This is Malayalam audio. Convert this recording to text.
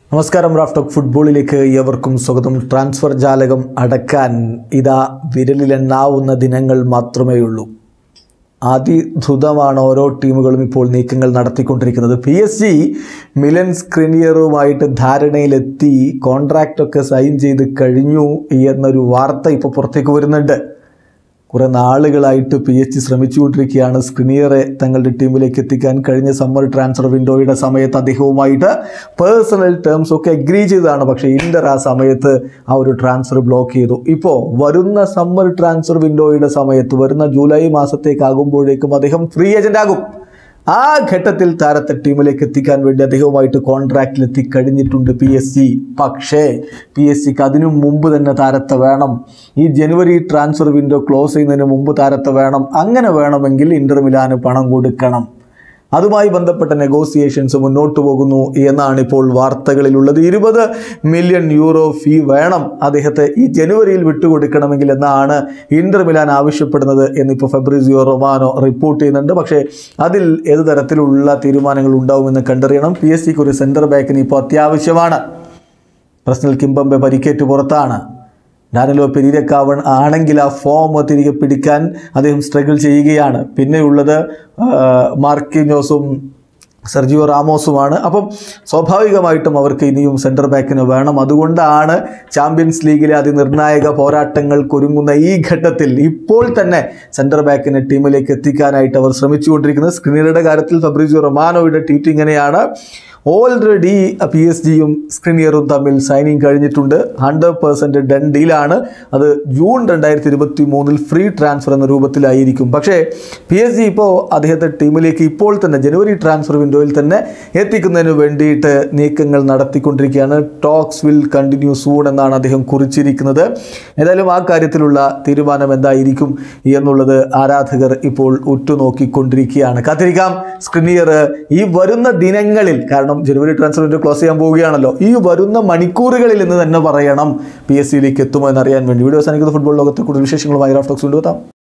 നമസ്കാരം. റാഫ് ടോക്ക് ഫുട്ബോളിലേക്ക് ഏവർക്കും സ്വാഗതം. ട്രാൻസ്ഫർ ജാലകം അടക്കാൻ ഇതാ വിരലിലെണ്ണാവുന്ന ദിനങ്ങൾ മാത്രമേയുള്ളൂ. അതിദ്രുതമാണ് ഓരോ ടീമുകളും ഇപ്പോൾ നീക്കങ്ങൾ നടത്തിക്കൊണ്ടിരിക്കുന്നത്. PSG മിലൻ സ്ക്രിനിയറുമായിട്ട് ധാരണയിലെത്തി, കോൺട്രാക്റ്റൊക്കെ സൈൻ ചെയ്ത് കഴിഞ്ഞു എന്നൊരു വാർത്ത ഇപ്പോൾ പുറത്തേക്ക് വരുന്നുണ്ട്. കുറേ നാളുകളായിട്ട് PSG ശ്രമിച്ചുകൊണ്ടിരിക്കുകയാണ് സ്ക്രിനിയറെ തങ്ങളുടെ ടീമിലേക്ക് എത്തിക്കാൻ. കഴിഞ്ഞ സമ്മർ ട്രാൻസ്ഫർ വിൻഡോയുടെ സമയത്ത് അദ്ദേഹവുമായിട്ട് പേഴ്സണൽ ടേംസ് ഒക്കെ അഗ്രി ചെയ്തതാണ്. പക്ഷേ ഇന്റർ ആ സമയത്ത് ആ ഒരു ട്രാൻസ്ഫർ ബ്ലോക്ക് ചെയ്തു. ഇപ്പോൾ വരുന്ന സമ്മർ ട്രാൻസ്ഫർ വിൻഡോയുടെ സമയത്ത്, വരുന്ന ജൂലൈ മാസത്തേക്കാകുമ്പോഴേക്കും അദ്ദേഹം ഫ്രീ ഏജന്റ് ആകും. ആ ഘട്ടത്തിൽ താരത്തെ ടീമിലേക്ക് എത്തിക്കാൻ വേണ്ടി അദ്ദേഹവുമായിട്ട് കോൺട്രാക്റ്റിൽ എത്തിക്കഴിഞ്ഞിട്ടുണ്ട് PSG. പക്ഷേ PSG അതിനു മുമ്പ് തന്നെ താരത്തെ വേണം. ഈ ജനുവരി ട്രാൻസ്ഫർ വിൻഡോ ക്ലോസ് ചെയ്യുന്നതിന് മുമ്പ് താരത്തെ വേണം. അങ്ങനെ വേണമെങ്കിൽ ഇന്റർ മിലാന് പണം കൊടുക്കണം. അതുമായി ബന്ധപ്പെട്ട നെഗോസിയേഷൻസ് മുന്നോട്ട് പോകുന്നു എന്നാണ് ഇപ്പോൾ വാർത്തകളിലുള്ളത്. 20 മില്യൺ യൂറോ ഫീ വേണം അദ്ദേഹത്തെ ഈ ജനുവരിയിൽ വിട്ടുകൊടുക്കണമെങ്കിൽ എന്നാണ് ഇന്റർ മിലാൻ ആവശ്യപ്പെടുന്നത് എന്നിപ്പോൾ ഫെബ്രിസിയോ റൊമാനോ റിപ്പോർട്ട് ചെയ്യുന്നുണ്ട്. പക്ഷേ അതിൽ ഏത് തരത്തിലുള്ള തീരുമാനങ്ങൾ ഉണ്ടാവുമെന്ന് കണ്ടറിയണം. PSG ഒരു സെൻറ്റർ ബാക്കിന് ഇപ്പോൾ അത്യാവശ്യമാണ്. പ്രസ്നൽ കിംബംബെ പരിക്കേറ്റ് പുറത്താണ്. ഡാനിലോ പെരീരക്കാവൺ ആണെങ്കിൽ ആ ഫോം തിരികെ പിടിക്കാൻ അദ്ദേഹം സ്ട്രഗിൾ ചെയ്യുകയാണ്. പിന്നെയുള്ളത് മാർക്കിഞ്ഞോസും സെർജിയോ റാമോസുമാണ്. അപ്പം സ്വാഭാവികമായിട്ടും അവർക്ക് ഇനിയും സെൻറ്റർ ബാക്കിന് വേണം. അതുകൊണ്ടാണ് ചാമ്പ്യൻസ് ലീഗിലെ അതിനിർണായക പോരാട്ടങ്ങൾക്കൊരുങ്ങുന്ന ഈ ഘട്ടത്തിൽ ഇപ്പോൾ തന്നെ സെൻറ്റർ ബാക്കിനെ ടീമിലേക്ക് എത്തിക്കാനായിട്ട് അവർ ശ്രമിച്ചുകൊണ്ടിരിക്കുന്നത്. സ്ക്രിനിയറുടെ കാര്യത്തിൽ ഫെബ്രിസിയോ റൊമാനോയുടെ ട്വീറ്റ് ഇങ്ങനെയാണ്: ഓൾറെഡി PSG-യും സ്ക്രിനിയറും തമ്മിൽ സൈനിങ് കഴിഞ്ഞിട്ടുണ്ട്. 100% ഡൺ ഡീലാണ്. അത് ജൂൺ 2023 ഫ്രീ ട്രാൻസ്ഫർ എന്ന രൂപത്തിലായിരിക്കും. പക്ഷേ PSG ഇപ്പോൾ അദ്ദേഹത്തെ ടീമിലേക്ക് ഇപ്പോൾ തന്നെ ജനുവരി ട്രാൻസ്ഫർ വിൻഡോയിൽ തന്നെ എത്തിക്കുന്നതിന് വേണ്ടിയിട്ട് നീക്കങ്ങൾ നടത്തിക്കൊണ്ടിരിക്കുകയാണ്. ടോക്സ് വിൽ കണ്ടിന്യൂ സൂൺ എന്നാണ് അദ്ദേഹം കുറിച്ചിരിക്കുന്നത്. ഏതായാലും ആ കാര്യത്തിലുള്ള തീരുമാനം എന്തായിരിക്കും എന്നുള്ളത് ആരാധകർ ഇപ്പോൾ ഉറ്റുനോക്കിക്കൊണ്ടിരിക്കുകയാണ്. കാത്തിരിക്കാം. സ്ക്രിനിയർ ഈ വരുന്ന ദിനങ്ങളിൽ, കാരണം ജനുവരി ട്രാൻസ്ഫർ വിൻഡോ ക്ലോസ് ചെയ്യാൻ പോവുകയാണല്ലോ, ഈ വരുന്ന മണിക്കൂറുകളിൽ എന്ന് തന്നെ പറയണം PSG-യിലേക്ക് എത്തുമോ എന്നറിയാൻ വേണ്ടി. വീഡിയോ അവസാനിക്കുന്ന ഫുട്ബോൾ ലോകത്തെ കൂടുതൽ വിശേഷങ്ങളുമായി റാഫ് ടോക്സ് കൊണ്ടുവെത്താം.